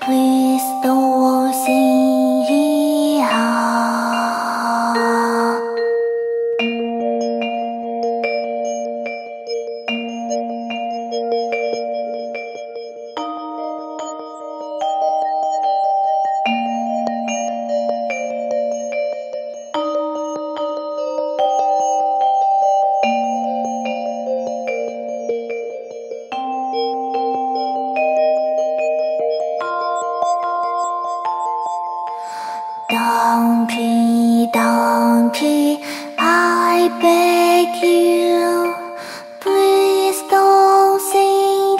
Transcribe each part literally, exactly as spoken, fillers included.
please don't sing hee-haw. Donkey, donkey, I beg you, please don't sing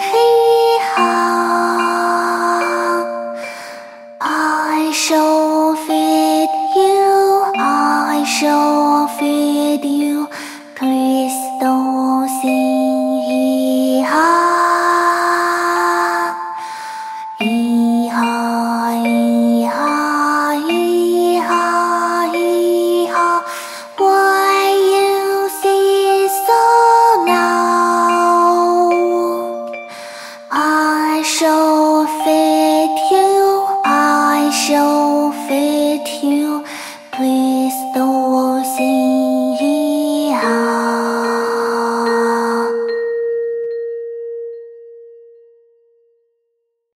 hee-haw. I shall feed you, I shall feed you, please don't sing hee-haw. Hee-haw, hee-haw, hee-haw, hee-haw. Why you sing so loud? I shall feed